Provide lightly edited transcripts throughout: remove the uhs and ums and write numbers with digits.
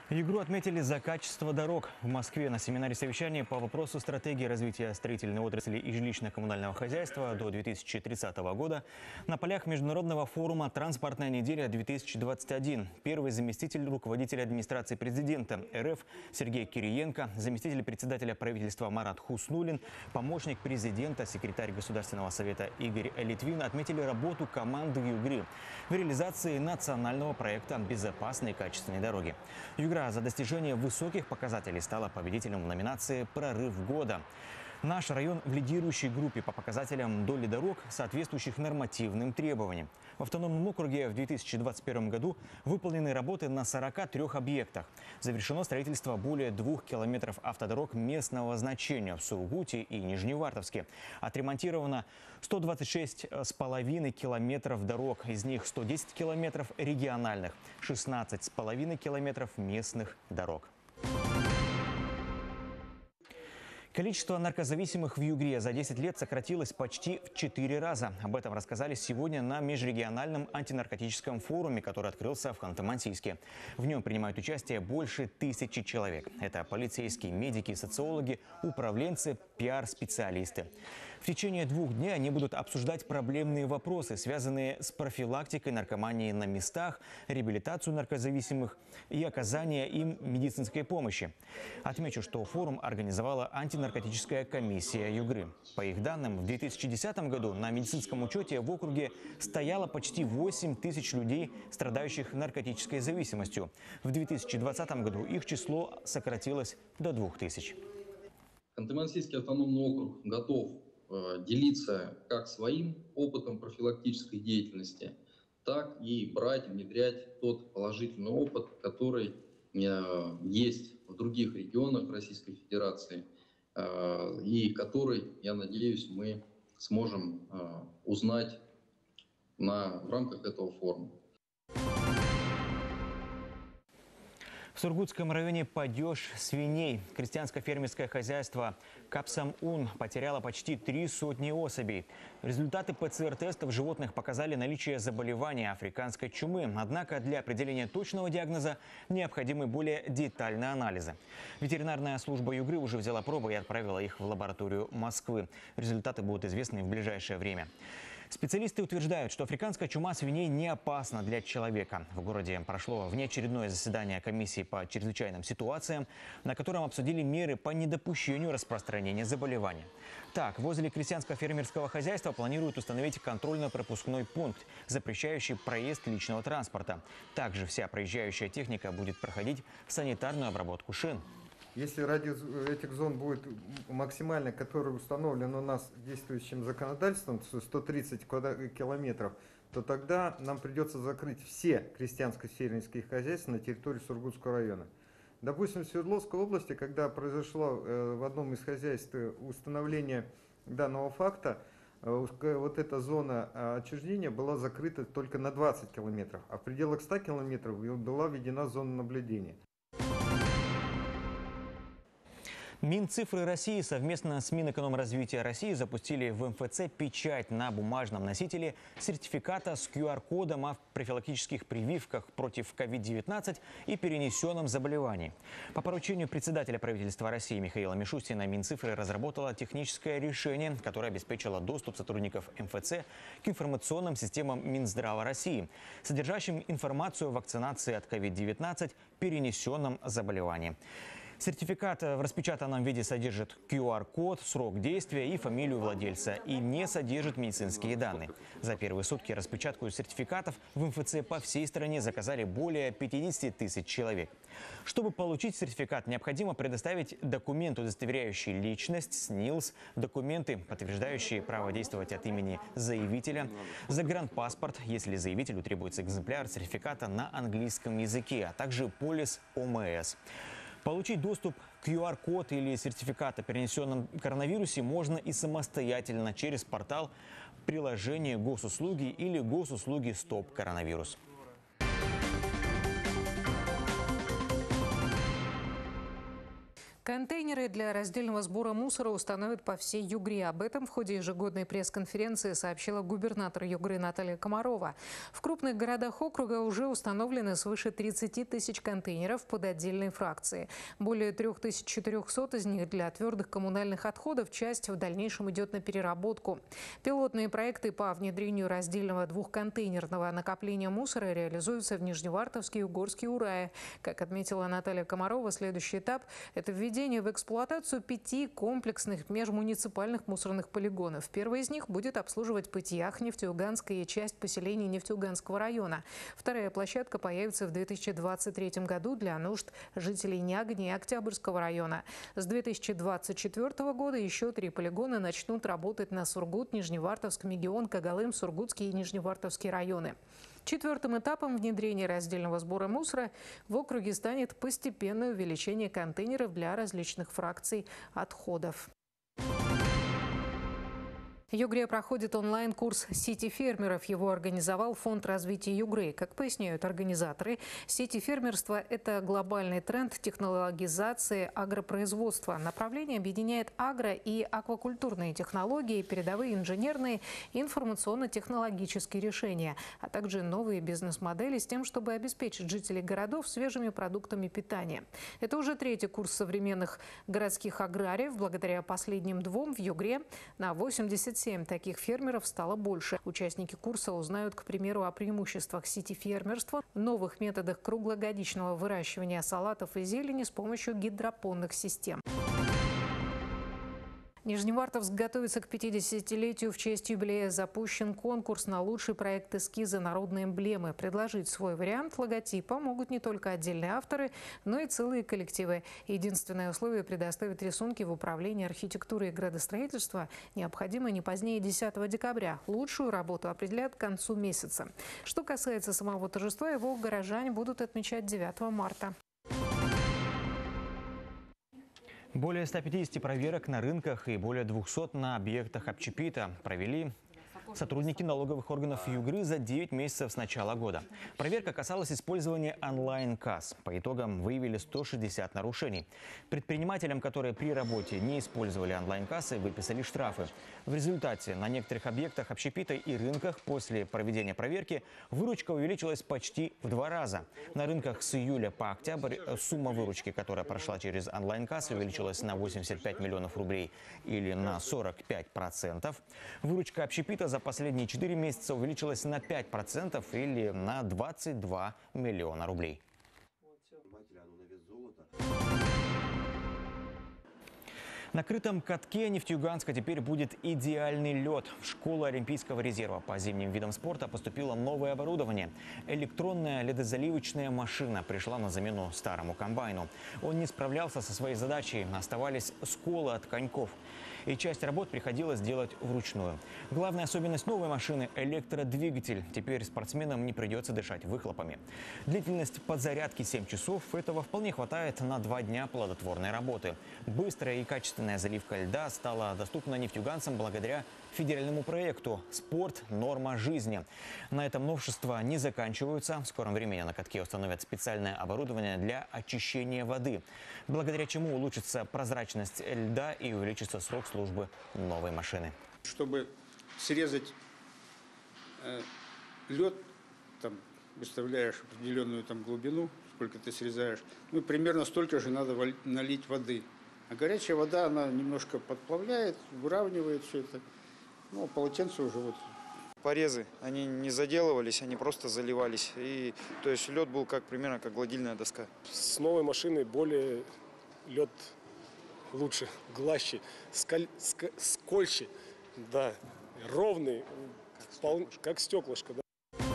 Югру отметили за качество дорог. В Москве на семинаре совещания по вопросу стратегии развития строительной отрасли и жилищно-коммунального хозяйства до 2030 года на полях Международного форума «Транспортная неделя-2021» первый заместитель руководителя администрации президента РФ Сергей Кириенко, заместитель председателя правительства Марат Хуснуллин, помощник президента, секретарь Государственного совета Игорь Литвин отметили работу команды Югры в реализации национального проекта «Безопасные и качественные дороги». Югра за достижение высоких показателей стала победителем в номинации «Прорыв года». Наш район в лидирующей группе по показателям доли дорог, соответствующих нормативным требованиям. В автономном округе в 2021 году выполнены работы на 43 объектах. Завершено строительство более 2 километров автодорог местного значения в Сургуте и Нижневартовске. Отремонтировано 126,5 километров дорог, из них 110 километров региональных, 16,5 километров местных дорог. Количество наркозависимых в Югре за 10 лет сократилось почти в 4 раза. Об этом рассказали сегодня на межрегиональном антинаркотическом форуме, который открылся в Ханты-Мансийске. В нем принимают участие больше 1000 человек. Это полицейские, медики, социологи, управленцы, пиар-специалисты. В течение 2 дней они будут обсуждать проблемные вопросы, связанные с профилактикой наркомании на местах, реабилитацию наркозависимых и оказание им медицинской помощи. Отмечу, что форум организовала антинаркотическая комиссия Югры. По их данным, в 2010 году на медицинском учете в округе стояло почти 8 тысяч людей, страдающих наркотической зависимостью. В 2020 году их число сократилось до 2000. Ханты-Мансийский автономный округ готов делиться как своим опытом профилактической деятельности, так и брать, внедрять тот положительный опыт, который есть в других регионах Российской Федерации и который, я надеюсь, мы сможем узнать в рамках этого форума. В Сургутском районе падеж свиней. Крестьянско-фермерское хозяйство Капсам-Ун потеряло почти 300 особей. Результаты ПЦР-тестов животных показали наличие заболевания африканской чумы. Однако для определения точного диагноза необходимы более детальные анализы. Ветеринарная служба Югры уже взяла пробы и отправила их в лабораторию Москвы. Результаты будут известны в ближайшее время. Специалисты утверждают, что африканская чума свиней не опасна для человека. В городе прошло внеочередное заседание комиссии по чрезвычайным ситуациям, на котором обсудили меры по недопущению распространения заболевания. Так, возле крестьянско-фермерского хозяйства планируют установить контрольно-пропускной пункт, запрещающий проезд личного транспорта. Также вся проезжающая техника будет проходить санитарную обработку шин. Если радиус этих зон будет максимально, который установлен у нас действующим законодательством, 130 километров, то тогда нам придется закрыть все крестьянско-фермерские хозяйства на территории Сургутского района. Допустим, в Свердловской области, когда произошло в одном из хозяйств установление данного факта, вот эта зона отчуждения была закрыта только на 20 километров, а в пределах 100 километров была введена зона наблюдения. Минцифры России совместно с Минэкономразвития России запустили в МФЦ печать на бумажном носителе сертификата с QR-кодом о профилактических прививках против COVID-19 и перенесенном заболевании. По поручению председателя правительства России Михаила Мишустина Минцифры разработала техническое решение, которое обеспечило доступ сотрудников МФЦ к информационным системам Минздрава России, содержащим информацию о вакцинации от COVID-19, перенесенном заболевании. Сертификат в распечатанном виде содержит QR-код, срок действия и фамилию владельца и не содержит медицинские данные. За первые сутки распечатку сертификатов в МФЦ по всей стране заказали более 50 тысяч человек. Чтобы получить сертификат, необходимо предоставить документ, удостоверяющий личность, СНИЛС, документы, подтверждающие право действовать от имени заявителя, загранпаспорт, если заявителю требуется экземпляр сертификата на английском языке, а также полис ОМС. Получить доступ к QR-код или сертификат о перенесенном коронавирусе можно и самостоятельно через портал приложения госуслуги или госуслуги «Стоп коронавирус». Контейнеры для раздельного сбора мусора установят по всей Югре. Об этом в ходе ежегодной пресс-конференции сообщила губернатор Югры Наталья Комарова. В крупных городах округа уже установлены свыше 30 тысяч контейнеров под отдельные фракции. Более 3400 из них для твердых коммунальных отходов, часть в дальнейшем идет на переработку. Пилотные проекты по внедрению раздельного двухконтейнерного накопления мусора реализуются в Нижневартовске, Югорске и Урае. Как отметила Наталья Комарова, следующий этап – это введение в эксплуатацию 5 комплексных межмуниципальных мусорных полигонов. Первый из них будет обслуживать Пытьях, Нефтеюганская и часть поселений Нефтеюганского района. Вторая площадка появится в 2023 году для нужд жителей Нягани и Октябрьского района. С 2024 года еще 3 полигона начнут работать на Сургут, Нижневартовск, Мегион, Когалым, Сургутский и Нижневартовский районы. Четвертым этапом внедрения раздельного сбора мусора в округе станет постепенное увеличение контейнеров для различных фракций отходов. В Югре проходит онлайн-курс сети фермеров. Его организовал Фонд развития Югры. Как поясняют организаторы, сети фермерства – это глобальный тренд технологизации агропроизводства. Направление объединяет агро- и аквакультурные технологии, передовые инженерные и информационно-технологические решения, а также новые бизнес-модели с тем, чтобы обеспечить жителей городов свежими продуктами питания. Это уже 3-й курс современных городских аграриев. Благодаря последним 2 в Югре на 87 таких фермеров стало больше. Участники курса узнают, к примеру, о преимуществах сети фермерства, новых методах круглогодичного выращивания салатов и зелени с помощью гидропонных систем. Нижневартовск готовится к 50-летию. В честь юбилея запущен конкурс на лучший проект эскиза народной эмблемы. Предложить свой вариант логотипа могут не только отдельные авторы, но и целые коллективы. Единственное условие – предоставить рисунки в управлении архитектуры и градостроительства необходимо не позднее 10 декабря. Лучшую работу определят к концу месяца. Что касается самого торжества, его горожане будут отмечать 9 марта. Более 150 проверок на рынках и более 200 на объектах общепита провели сотрудники налоговых органов Югры за 9 месяцев с начала года. Проверка касалась использования онлайн-касс. По итогам выявили 160 нарушений. Предпринимателям, которые при работе не использовали онлайн-кассы, выписали штрафы. В результате на некоторых объектах общепита и рынках после проведения проверки выручка увеличилась почти в 2 раза. На рынках с июля по октябрь сумма выручки, которая прошла через онлайн-кассы, увеличилась на 85 миллионов рублей или на 45%. Выручка общепита за последние 4 месяца увеличилась на 5% или на 22 миллиона рублей. На крытом катке Нефтеюганска теперь будет идеальный лед. В школу Олимпийского резерва по зимним видам спорта поступило новое оборудование. Электронная ледозаливочная машина пришла на замену старому комбайну. Он не справлялся со своей задачей, оставались сколы от коньков. И часть работ приходилось делать вручную. Главная особенность новой машины – электродвигатель. Теперь спортсменам не придется дышать выхлопами. Длительность подзарядки 7 часов. Этого вполне хватает на 2 дня плодотворной работы. Быстрая и качественная заливка льда стала доступна нефтеюганцам благодаря федеральному проекту «Спорт. Норма жизни». На этом новшества не заканчиваются. В скором времени на катке установят специальное оборудование для очищения воды, благодаря чему улучшится прозрачность льда и увеличится срок службы новой машины. Чтобы срезать лед, там выставляешь определенную глубину, сколько ты срезаешь, примерно столько же надо налить воды. А горячая вода, она немножко подплавляет, выравнивает все это. Полотенце уже вот. Порезы, они не заделывались, они просто заливались. И, то есть лед был примерно как гладильная доска. С новой машиной более лед лучше, глаще, скольче, да, ровный, как стеклышко. Да.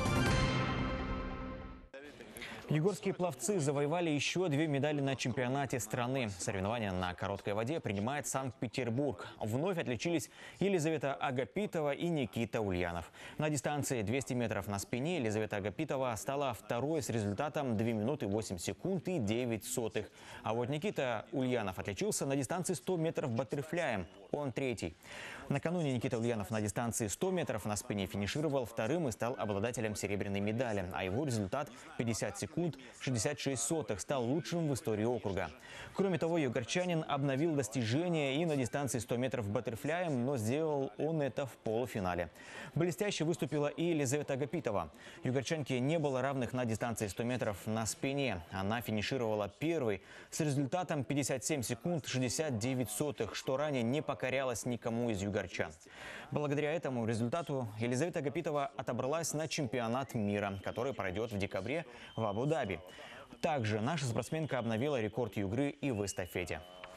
Югорские пловцы завоевали еще 2 медали на чемпионате страны. Соревнования на короткой воде принимает Санкт-Петербург. Вновь отличились Елизавета Агапитова и Никита Ульянов. На дистанции 200 метров на спине Елизавета Агапитова стала второй с результатом 2 минуты 8 секунд и 9 сотых. А вот Никита Ульянов отличился на дистанции 100 метров баттерфляем. он третий. Накануне Никита Ульянов на дистанции 100 метров на спине финишировал вторым и стал обладателем серебряной медали. А его результат 50 секунд 66 сотых стал лучшим в истории округа. Кроме того, югорчанин обновил достижения и на дистанции 100 метров баттерфляем, но сделал он это в полуфинале. Блестяще выступила и Елизавета Агапитова. Югорчанке не было равных на дистанции 100 метров на спине. Она финишировала первой с результатом 57 секунд 69 сотых, что ранее не покорялось никому из югорчан. Благодаря этому результату Елизавета Агапитова отобралась на чемпионат мира, который пройдет в декабре в Абу-Даби. Также наша спортсменка обновила рекорд Югры и в эстафете.